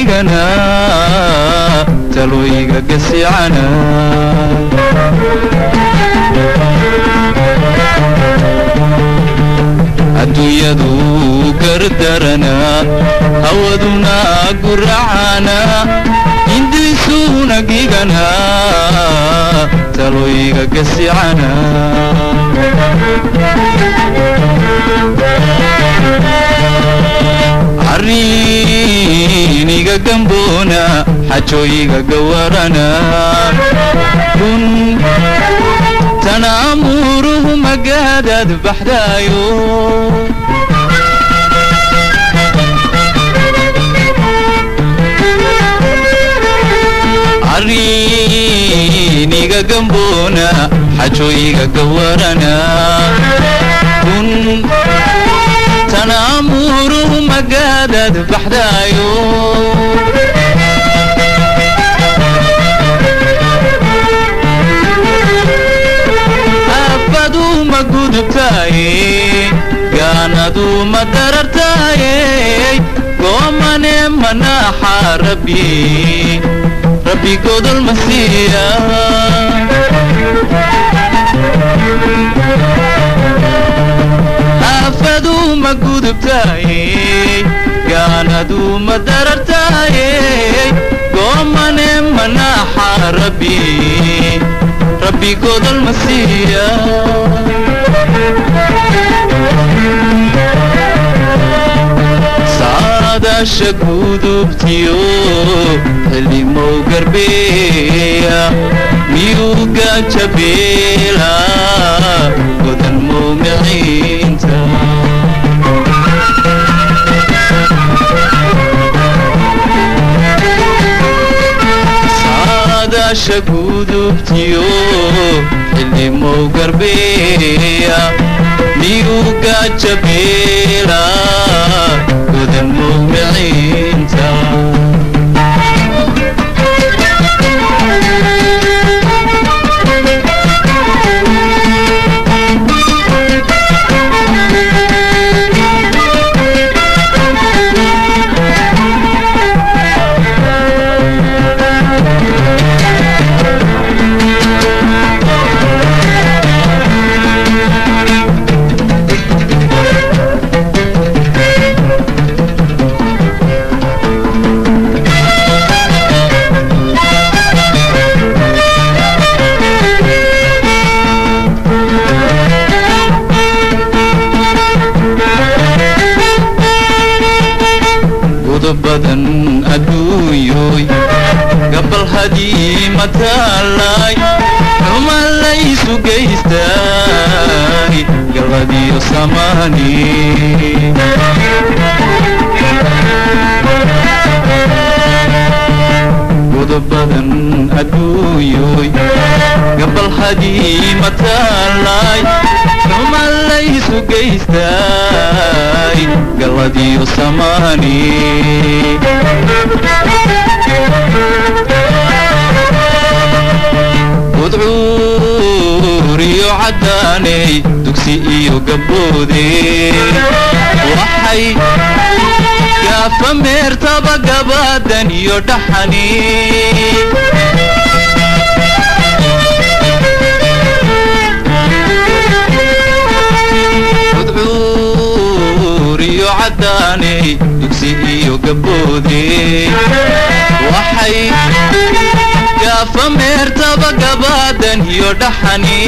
dhigana talooyiga gasicana adduunyadu gardarana hawaduna guracana indisuuna gigana talooyiga gasicana ariniga gambona xajooyiga gawarana kun tanaamuruhu magaadad baxdaayo ariniga gambona xajooyiga gawarana kun tanaamuruhu magaadad baxdaayo afadu ma gudubtaaye gaanadu ma darartaaye goomane manaaxa rabbi godol masiiya afadu ma gudubtaaye gaanadu ma darartaaye goomane manaaxa rabbi godol masiiya saadaasha gudubtiyo xillimow garbeeya miyuu gajabeela godan mowmiciinta saadaasha gudubtiyo xillimow garbeeya miyuu gajabeela godan mowmiciinta badan adduunyoy gabal hadii mataalay xuman laysu geystay galadiyo samaani godob badan adduunyoy gabal hadii mataalay xuman laysu geystay galadiyo samaani udcuuriyo caddaaney dugsi iyo gabboode waxay gaafa meertaba gabaadan iyo dhaxani udcuuriyo caddaaney dugsi iyo gabboode waxay gaafa meertaba gabaadan iyo dhaxani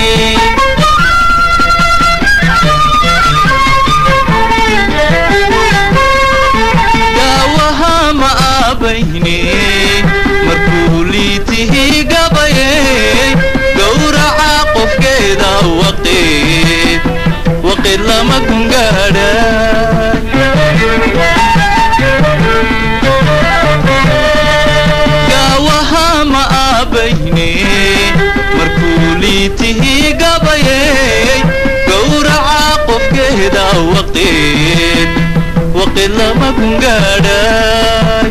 gaawaha ma aabayne markuu liitihii gabaye gowraca qofkeeda waqid lama kungaadha markuu liitihii gabaye gowraca qofkeeda waqid lama kungaadhay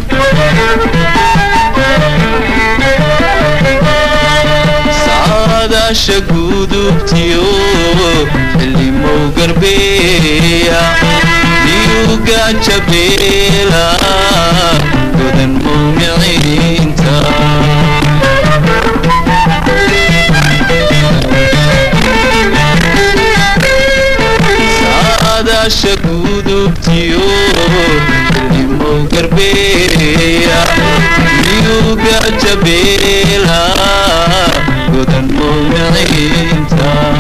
saadaasha gudubtiyo xillimow garbeeya miyuu gajabeela godan قاشا قدوبتيو اللي مو قربيا ميوقع جبيلها قدن مو معينتا